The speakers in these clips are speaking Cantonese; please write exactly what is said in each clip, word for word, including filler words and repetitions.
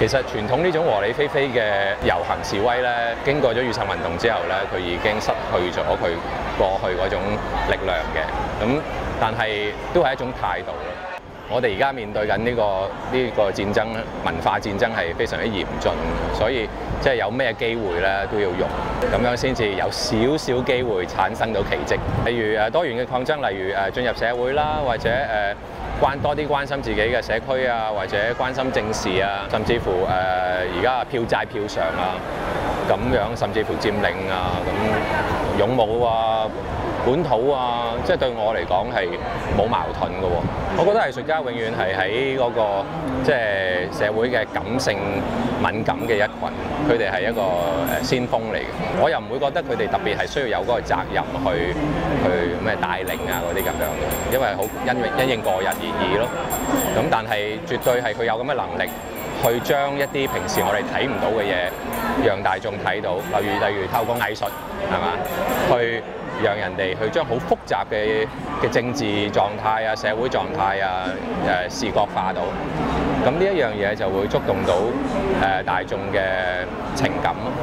其實傳統呢種和理非非嘅遊行示威咧，經過咗雨傘運動之後咧，佢已經失去咗佢過去嗰種力量嘅。咁但係都係一種態度咯。我哋而家面對緊呢個呢個戰爭，文化戰爭係非常之嚴峻，所以即係有咩機會咧都要用，咁樣先至有少少機會產生到奇蹟。例如誒多元嘅抗爭，例如誒進入社會啦，或者誒關多啲關心自己嘅社區啊，或者關心政事啊，甚至乎誒而家票債票償啊，咁樣甚至乎佔領啊，咁勇武啊。本土啊，即係對我嚟講係冇矛盾嘅喎。我覺得藝術家永遠係喺嗰個即係社會嘅感性敏感嘅一群，佢哋係一個誒先鋒嚟嘅。我又唔會覺得佢哋特別係需要有嗰個責任去去咩帶領啊嗰啲咁樣嘅，因為好因因應個人而異咯。咁但係絕對係佢有咁嘅能力去將一啲平時我哋睇唔到嘅嘢，讓大眾睇到。例如例如透過藝術係嘛去。讓人哋去將好複雜嘅嘅政治狀態啊、社會狀態啊誒視覺化到，咁呢一樣嘢就會觸動到誒大眾嘅情感咯。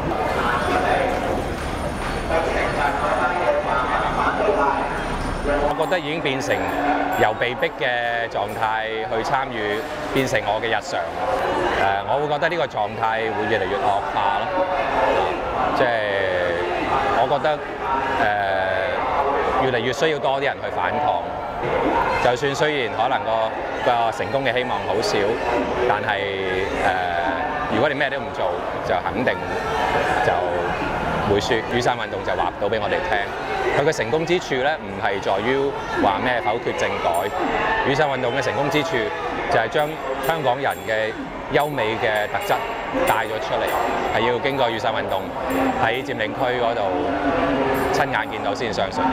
我覺得已經變成由被逼嘅狀態去參與，變成我嘅日常。誒，我會覺得呢個狀態會越嚟越惡化咯。即係我覺得誒。越嚟越需要多啲人去反抗，就算雖然可能個個成功嘅希望好少，但係誒、呃，如果你咩都唔做，就肯定就會輸。雨傘運動就話到俾我哋聽，佢嘅成功之處咧，唔係在於話咩否決政改。雨傘運動嘅成功之處就係將香港人嘅優美嘅特質帶咗出嚟，係要經過雨傘運動喺佔領區嗰度親眼見到先相信。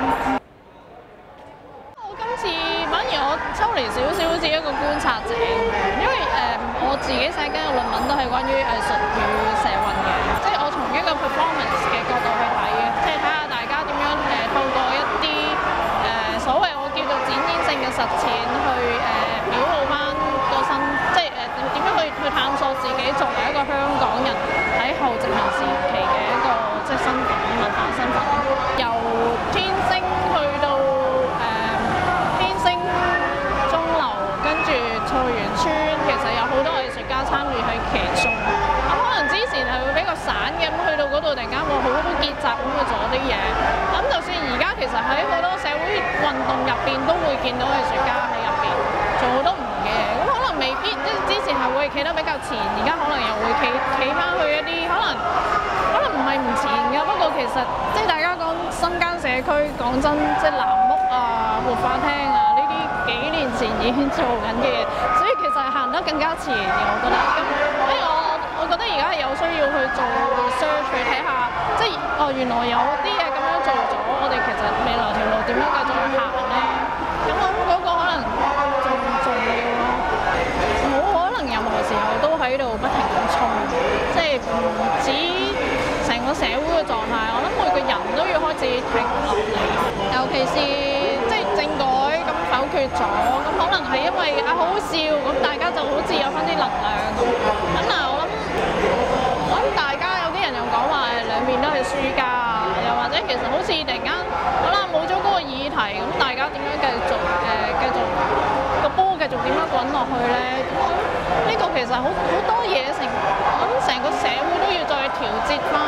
我今次反而我抽離少少，好似一個觀察者咁樣，因為誒、呃、我自己寫緊嘅論文都係關於藝術與社運嘅，即係我從一個 performance 嘅角度去睇嘅，即係睇下大家點樣誒、呃、透過一啲誒、呃、所謂我叫做展演性嘅實踐去誒、呃、表露翻個身，即係誒點樣去去探索自己作為一個香港人喺後殖民時期嘅一個即係身份文化身份，由天星去到誒、呃、天星鐘樓，跟住菜園村，其實有好多藝術家參與喺其中。咁可能之前係會比較散嘅，咁去到嗰度突然間會好多結集咁去做啲嘢。咁就算而家其實喺好多社會運動入邊都會見到藝術家喺入邊做好多唔同嘅嘢。咁可能未必即係之前係會企得比較前，而家可能又會企企翻去一啲可能可能唔係唔前嘅。不過其實即係大家講深耕社區，講真即係藍屋啊、活化廳啊呢啲幾年前已經做緊嘅嘢，所以其實係行得更加前嘅，我覺得。咁所以我我覺得而家係有需要去做 research 去睇下，即係哦原來有啲嘢咁樣做咗，我哋其實未來條路點樣繼續去行咧？咁我諗嗰個可能仲重要咯。冇可能任何時候都喺度不停咁衝，即係唔止成個社會嘅狀態，我諗每個人都要開始停落嚟，尤其是即係政改咁否決咗，咁可能係因為啊好笑，咁大家就好似有翻啲能量咁。咁嗱，我諗我諗大家有啲人又講話兩邊都係輸家啊，又或者其實好似突然間好啦冇咗嗰個議題，咁大家點樣繼續誒繼續個波繼續點樣滾落去咧？呢個其實好好多嘢成，我諗成個社會都要再調節翻。